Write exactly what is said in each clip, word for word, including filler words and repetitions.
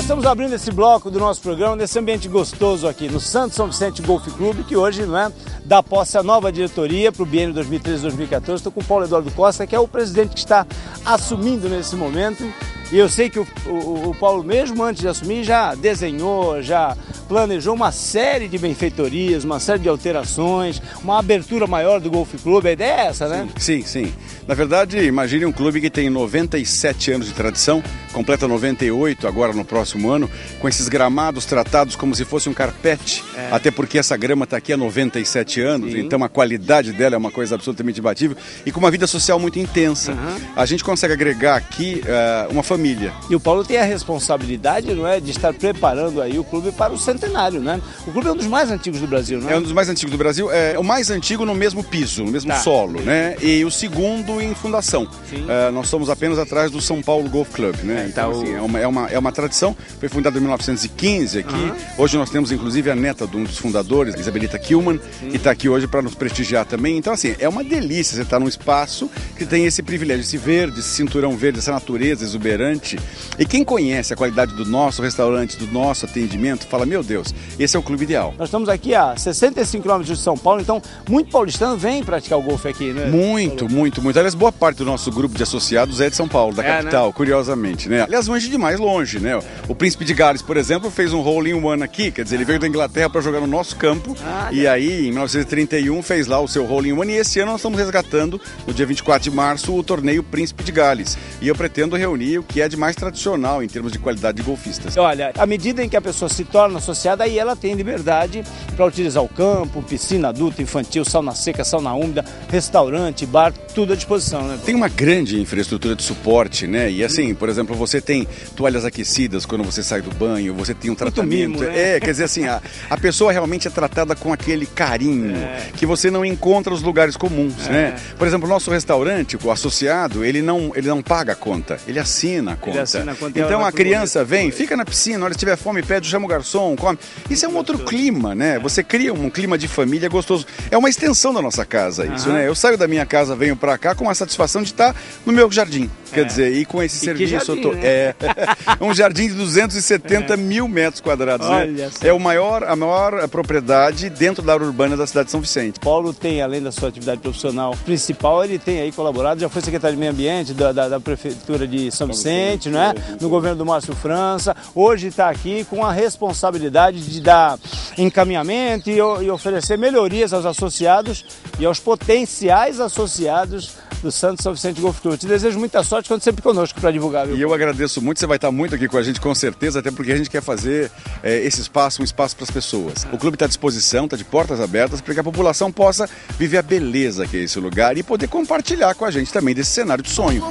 estamos abrindo esse bloco do nosso programa, nesse ambiente gostoso aqui no Santos São Vicente Golf Clube, que hoje, não é, dá posse à nova diretoria para o biênio dois mil e treze dois mil e quatorze. Estou com o Paulo Eduardo Costa, que é o presidente que está assumindo nesse momento. E eu sei que o, o, o Paulo, mesmo antes de assumir, já desenhou, já planejou uma série de benfeitorias, uma série de alterações, uma abertura maior do Golf Clube. A ideia é essa, né? Sim, sim, sim. Na verdade, imagine um clube que tem noventa e sete anos de tradição, completa noventa e oito agora no próximo ano, com esses gramados tratados como se fosse um carpete, é. Até porque essa grama está aqui há noventa e sete anos, sim. Então a qualidade dela é uma coisa absolutamente imbatível e com uma vida social muito intensa. Uhum. A gente consegue agregar aqui uh, uma família. E o Paulo tem a responsabilidade, não é, de estar preparando aí o clube para o centenário, né? O clube é um dos mais antigos do Brasil, não é? É um dos mais antigos do Brasil, é o mais antigo no mesmo piso, no mesmo tá. solo, sim. né? E o segundo em fundação. Uh, nós somos apenas atrás do São Paulo Golf Club, né? É, então, assim, é, uma, é, uma, é uma tradição, foi fundado em mil novecentos e quinze aqui. Uhum. Hoje nós temos inclusive a neta de um dos fundadores, Isabelita Kilman, sim. que está aqui hoje para nos prestigiar também. Então, assim, é uma delícia você estar num espaço que tem esse privilégio, esse verde, esse cinturão verde, essa natureza exuberante. E quem conhece a qualidade do nosso restaurante, do nosso atendimento, fala, meu Deus, esse é o clube ideal. Nós estamos aqui a sessenta e cinco quilômetros de São Paulo, então muito paulistano vem praticar o golfe aqui, né? Muito, muito, muito. Aliás, boa parte do nosso grupo de associados é de São Paulo, da é, capital, né? Curiosamente, né? Aliás, longe de mais longe, né? O Príncipe de Gales, por exemplo, fez um hole-in-one aqui, quer dizer, ele veio da Inglaterra para jogar no nosso campo, ah, e é. aí, em mil novecentos e trinta e um, fez lá o seu hole-in-one, e esse ano nós estamos resgatando, no dia vinte e quatro de março, o torneio Príncipe de Gales. E eu pretendo reunir o que é de mais tradicional em termos de qualidade de golfistas. Olha, à medida em que a pessoa se torna associada, aí ela tem liberdade para utilizar o campo, piscina adulta, infantil, sauna seca, sauna úmida, restaurante, bar, tudo à disposição, né? Tem uma grande infraestrutura de suporte, né? E assim, por exemplo, você tem toalhas aquecidas quando você sai do banho, você tem um tratamento. Mimo, né? É, quer dizer assim, a, a pessoa realmente é tratada com aquele carinho é. que você não encontra nos lugares comuns, é. né? Por exemplo, o nosso restaurante, o associado, ele não, ele não paga a conta, ele assina a conta. Ele assina a conta. Então a criança vem, fica na piscina, olha, se tiver fome, pede, chama o garçom, come. Isso é um outro clima, né? Você cria um clima de família gostoso. É uma extensão da nossa casa isso, uhum. né? Eu saio da minha casa, venho pra cá com a satisfação de estar no meu jardim. Quer é. dizer, e com esse e serviço jardim, eu tô... né? É um jardim de duzentos e setenta é. mil metros quadrados, olha, né? É o maior, a maior propriedade dentro da área urbana da cidade de São Vicente. Paulo tem, além da sua atividade profissional principal, ele tem aí colaborado, já foi secretário de Meio Ambiente da, da, da Prefeitura de São, São Vicente, Vicente, né? No governo do Márcio França. Hoje está aqui com a responsabilidade de dar encaminhamento e, e oferecer melhorias aos associados e aos potenciais associados do Santos São Vicente Golf Clube. Te desejo muita sorte, quando sempre conosco para divulgar. Viu? E eu agradeço muito, você vai estar muito aqui com a gente, com certeza, até porque a gente quer fazer é, esse espaço, um espaço para as pessoas. O clube está à disposição, está de portas abertas, para que a população possa viver a beleza que é esse lugar e poder compartilhar com a gente também desse cenário de sonho.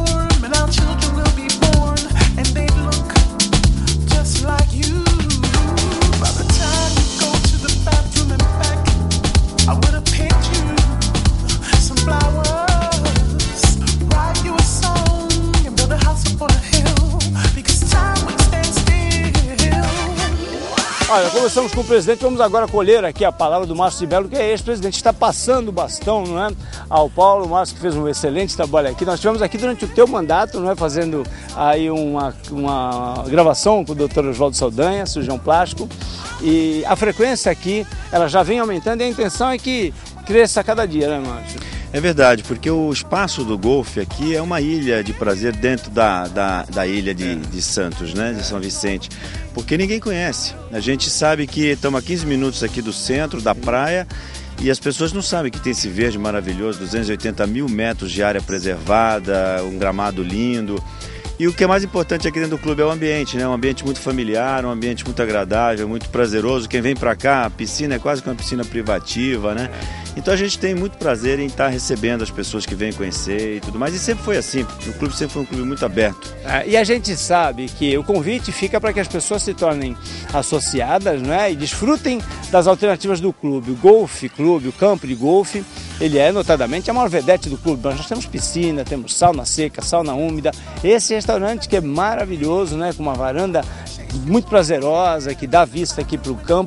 Olha, conversamos com o presidente, vamos agora colher aqui a palavra do Márcio de Mello, que é ex-presidente, está passando o bastão, não é, ao Paulo. O Márcio que fez um excelente trabalho aqui. Nós estivemos aqui durante o teu mandato, não é, fazendo aí uma, uma gravação com o doutor Oswaldo Saldanha, cirurgião plástico, e a frequência aqui, ela já vem aumentando e a intenção é que cresça a cada dia, né, Márcio? É verdade, porque o espaço do golfe aqui é uma ilha de prazer dentro da, da, da ilha de, de Santos, né, de São Vicente, porque ninguém conhece. A gente sabe que estamos a quinze minutos aqui do centro, da praia, e as pessoas não sabem que tem esse verde maravilhoso, duzentos e oitenta mil metros de área preservada, um gramado lindo. E o que é mais importante aqui dentro do clube é o ambiente, né? Um ambiente muito familiar, um ambiente muito agradável, muito prazeroso. Quem vem para cá, a piscina é quase que uma piscina privativa, né? Então a gente tem muito prazer em estar recebendo as pessoas que vêm conhecer e tudo mais. E sempre foi assim, o clube sempre foi um clube muito aberto. É, e a gente sabe que o convite fica para que as pessoas se tornem associadas, né? E desfrutem das alternativas do clube. O Golf Clube, o campo de golfe, ele é notadamente a maior vedete do clube. Nós temos piscina, temos sauna seca, sauna úmida. Esse restaurante que é maravilhoso, né? Com uma varanda muito prazerosa, que dá vista aqui para o campo.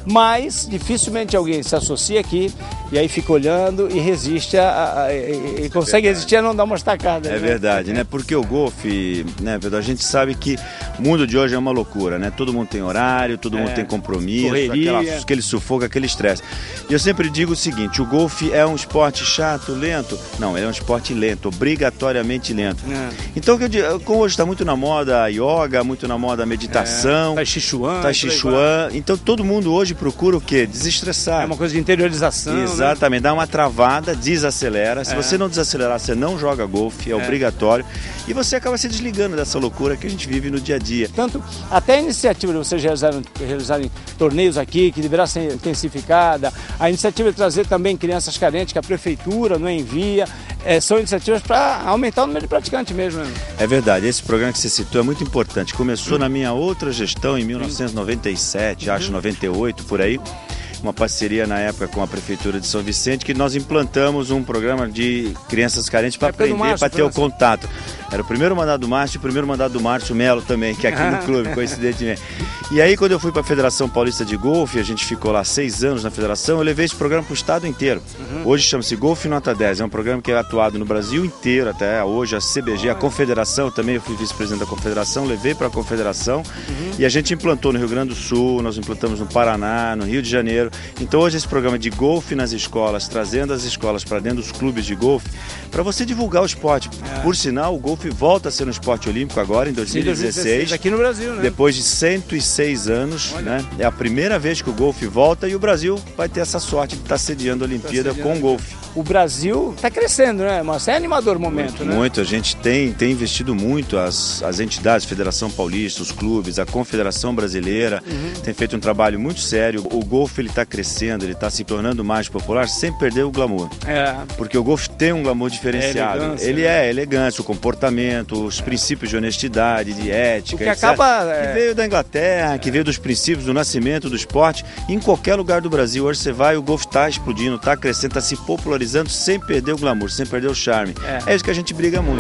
mas dificilmente alguém se associa aqui e aí fica olhando e resiste a, a, a e, e consegue é resistir a não dar uma estacada. É né? verdade, né? Porque o golfe, né, Pedro, a gente sabe que o mundo de hoje é uma loucura, né? Todo mundo tem horário, todo mundo é. tem compromisso, Correria. aquela, aquele sufoco, aquele estresse. E eu sempre digo o seguinte, o golfe é um esporte chato, lento? Não, ele é um esporte lento, obrigatoriamente lento. É. Então, como hoje está muito na moda a yoga, muito na moda a meditação, é. Tai Chi Chuan, Tai Chi Chuan, então todo mundo hoje procura o quê? Desestressar. É uma coisa de interiorização. Exatamente, né? Dá uma travada, desacelera. Se é. você não desacelerar, você não joga golfe, é, é obrigatório. E você acaba se desligando dessa loucura que a gente vive no dia a dia. Tanto, até a iniciativa de vocês realizarem, realizarem torneios aqui, que deverá ser intensificada, a iniciativa de trazer também crianças carentes, que a prefeitura não envia, é, são iniciativas para aumentar o número de praticantes mesmo. Né? É verdade, esse programa que você citou é muito importante. Começou hum. na minha outra gestão, em mil novecentos e noventa e sete, hum. acho, noventa e oito, por aí. Uma parceria na época com a Prefeitura de São Vicente, que nós implantamos um programa de crianças carentes para aprender, para ter o contato. Era o primeiro mandato do Márcio e o primeiro mandato do Márcio Melo também, que é aqui no clube, coincidentemente. E aí, quando eu fui para a Federação Paulista de Golfe, a gente ficou lá seis anos na federação, eu levei esse programa para o estado inteiro. Uhum. Hoje chama-se Golfe Nota dez, é um programa que é atuado no Brasil inteiro, até hoje a C B G, a Confederação, também eu fui vice-presidente da Confederação, levei para a Confederação, uhum. e a gente implantou no Rio Grande do Sul, nós implantamos no Paraná, no Rio de Janeiro. Então hoje esse programa de golfe nas escolas, trazendo as escolas para dentro dos clubes de golfe, para você divulgar o esporte. É. Por sinal, o golfe volta a ser um esporte olímpico agora, em dois mil e dezesseis. Sim, dois mil e dezesseis, aqui no Brasil, né? Depois de cento e seis anos, né? É a primeira vez que o golfe volta e o Brasil vai ter essa sorte de estar sediando a Olimpíada tá com o golfe. O Brasil está crescendo, né? Mas é animador o momento, muito, né? Muito, a gente tem, tem investido muito, as, as entidades, Federação Paulista, os clubes, a Confederação Brasileira, uhum. tem feito um trabalho muito sério. O golfe ele está crescendo, ele está se tornando mais popular sem perder o glamour. É. Porque o golfe tem um glamour diferenciado. É ele né? é elegância, o comportamento, os é. princípios de honestidade, de ética, o que acaba, é... que veio da Inglaterra, é. que veio dos princípios do nascimento do esporte. Em qualquer lugar do Brasil, hoje você vai, o golfe está explodindo, está crescendo, está se popularizando sem perder o glamour, sem perder o charme. É, é isso que a gente briga muito.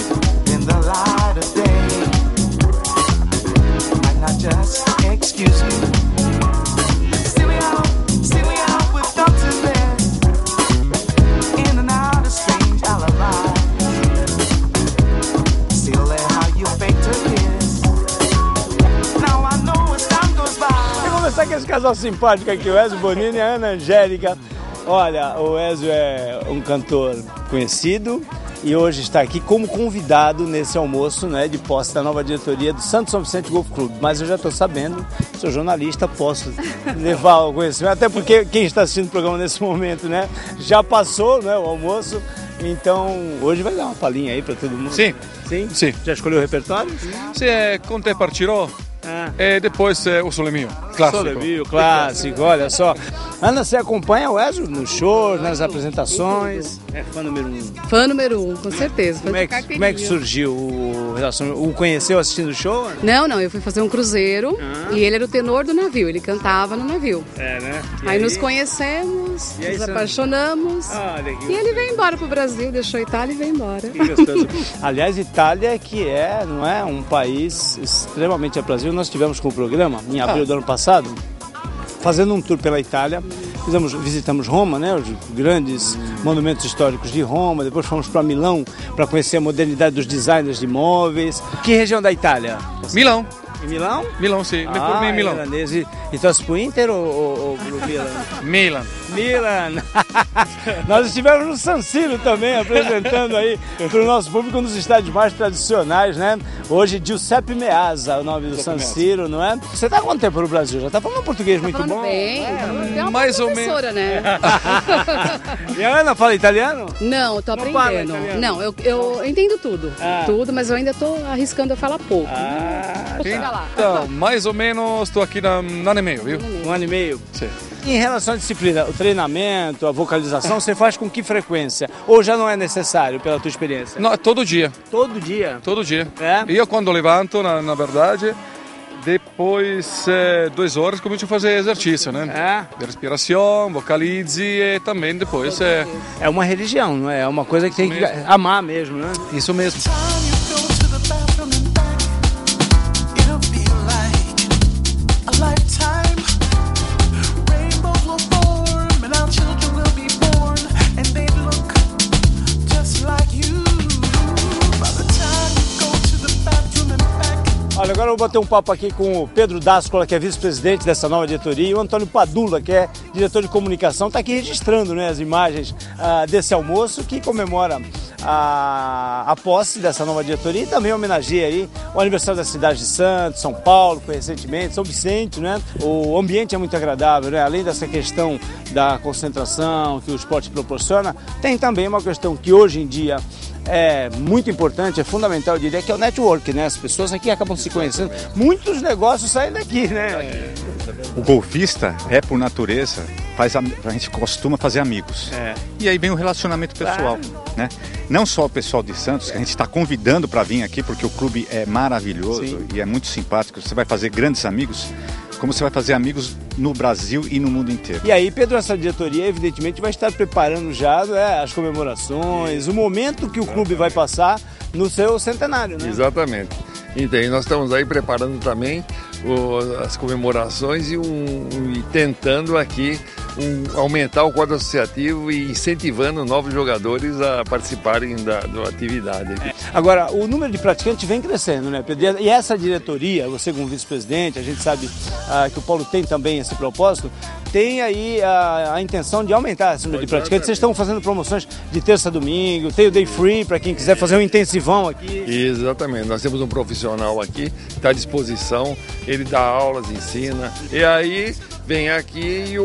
E começar com esse casal simpático aqui, o Ezio Bonini e a Ana Angélica. Olha, o Ezio é um cantor conhecido e hoje está aqui como convidado nesse almoço, né, de posse da nova diretoria do Santos São Vicente Golf Clube. Mas eu já estou sabendo, sou jornalista, posso levar o conhecimento, até porque quem está assistindo o programa nesse momento, né, já passou, né, o almoço. Então, hoje vai dar uma palhinha aí para todo mundo. Sim. Sim? Sim. Já escolheu o repertório? Sì, con te partirò. Ah. E depois é, o Sole Mio, clássico. Sole Mio, clássico, olha só. Ana, você acompanha o Ezio nos shows, nas apresentações? É fã número um. Fã número um, com certeza. Como é, que, como é que surgiu o relacionamento? O conheceu assistindo o show? Não, não, eu fui fazer um cruzeiro ah. e ele era o tenor do navio, ele cantava no navio. É, né? Aí, aí nos conhecemos, aí, nos apaixonamos. Olha, que e ele veio embora pro Brasil, deixou a Itália e veio embora. Que gostoso. Aliás, Itália que é, não é, um país extremamente aprazível. Nós tivemos com o programa, em abril ah. do ano passado, fazendo um tour pela Itália. Fizemos, visitamos Roma, né, os grandes monumentos históricos de Roma. Depois fomos para Milão para conhecer a modernidade dos designers de móveis. Que região da Itália? Milão. Em Milão? Milão, sim. Me ah, formei em Milão. E, e torce pro Inter ou, ou, ou pro Milan? Milan. Milan. Nós estivemos no San Siro também, apresentando aí para o nosso público um dos estádios mais tradicionais, né? Hoje, Giuseppe Meazza, o nome do San Siro, não é? Você está há quanto tempo no Brasil? Já está falando português tá muito falando bom? Bem. É uma mais ou menos. Né? E a Ana fala italiano? Não, tô aprendendo. Não, não eu, eu entendo tudo. Ah. Tudo, mas eu ainda tô arriscando a falar pouco. Ah, Vou chegar lá. Então, mais ou menos, estou aqui há um ano e meio, viu? Um ano e meio? Sim. Em relação à disciplina, o treinamento, a vocalização, você faz com que frequência? Ou já não é necessário, pela tua experiência? Não, todo dia. Todo dia? Todo dia. É? Eu, quando levanto, na, na verdade, depois de duas horas, comincio a fazer exercício, né? É? De respiração, vocalize e também depois... É, é uma religião, não é? É uma coisa que tem que amar mesmo, né? Isso mesmo. agora eu vou bater um papo aqui com o Pedro D'Ascola, que é vice-presidente dessa nova diretoria, e o Antônio Padula, que é diretor de comunicação, está aqui registrando, né, as imagens ah, desse almoço que comemora a, a posse dessa nova diretoria e também homenageia aí o aniversário da cidade de Santos, São Paulo, foi recentemente, São Vicente, né? O ambiente é muito agradável, né? Além dessa questão da concentração que o esporte proporciona, tem também uma questão que hoje em dia é muito importante, é fundamental, eu diria, que é o network, né? As pessoas aqui acabam se conhecendo, muitos negócios saem daqui, né? O golfista é, por natureza, faz a, a gente costuma fazer amigos. É. E aí vem o relacionamento pessoal, claro, né? Não só o pessoal de Santos, que a gente está convidando para vir aqui, porque o clube é maravilhoso. Sim. E é muito simpático, você vai fazer grandes amigos, como você vai fazer amigos no Brasil e no mundo inteiro. E aí, Pedro, essa diretoria evidentemente vai estar preparando já, né, as comemorações, o momento que o clube vai passar no seu centenário, né? Exatamente. Então, nós estamos aí preparando também o, as comemorações e, um, e tentando aqui um, aumentar o quadro associativo e incentivando novos jogadores a participarem da, da atividade. É. Agora, o número de praticantes vem crescendo, né, Pedro? E essa diretoria, você como vice-presidente, a gente sabe ah, que o Paulo tem também esse propósito, tem aí a, a intenção de aumentar esse número de praticantes. Vocês estão fazendo promoções de terça a domingo, tem o Day Free para quem quiser fazer um intensivão aqui. Exatamente, nós temos um profissional aqui, está à disposição, ele dá aulas, ensina, e aí vem aqui e o,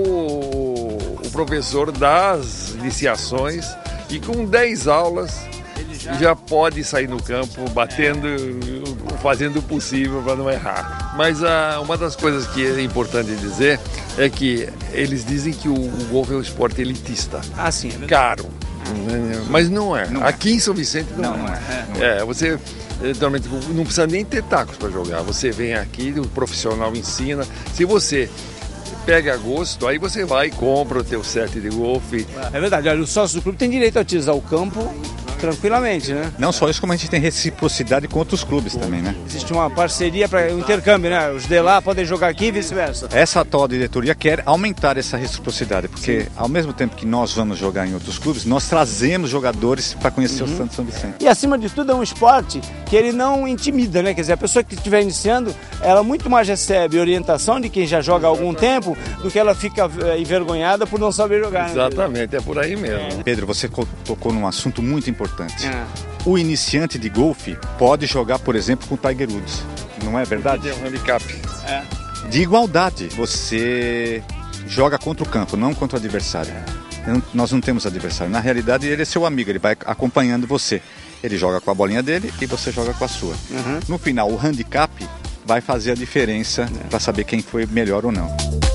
o professor dá as iniciações e com dez aulas já... já pode sair no campo batendo, é. fazendo o possível para não errar. Mas ah, uma das coisas que é importante dizer é que eles dizem que o, o golfe é um esporte elitista. Ah, sim. É caro. Mas não é. Não aqui é. em São Vicente não, não é. é. é. é você realmente não precisa nem ter tacos para jogar. Você vem aqui, o profissional ensina. Se você pega gosto, aí você vai e compra o teu set de golfe. É verdade, olha, o sócio do clube tem direito a utilizar o campo tranquilamente, né? Não só isso, como a gente tem reciprocidade com outros clubes também, né? Existe uma parceria para o intercâmbio, né? Os de lá podem jogar aqui e vice-versa. Essa atual diretoria quer aumentar essa reciprocidade, porque sim, ao mesmo tempo que nós vamos jogar em outros clubes, nós trazemos jogadores para conhecer uhum. o Santos São Vicente. E acima de tudo é um esporte que ele não intimida, né? Quer dizer, a pessoa que estiver iniciando, ela muito mais recebe orientação de quem já joga há algum tempo do que ela fica envergonhada por não saber jogar. Exatamente, né? É por aí mesmo. É. Pedro, você tocou num assunto muito importante. É. O iniciante de golfe pode jogar, por exemplo, com o Tiger Woods. Não é verdade? É um handicap. É. De igualdade. Você joga contra o campo, não contra o adversário. É. Nós não temos adversário. Na realidade, ele é seu amigo, ele vai acompanhando você. Ele joga com a bolinha dele e você joga com a sua. Uhum. No final, o handicap vai fazer a diferença é. para saber quem foi melhor ou não.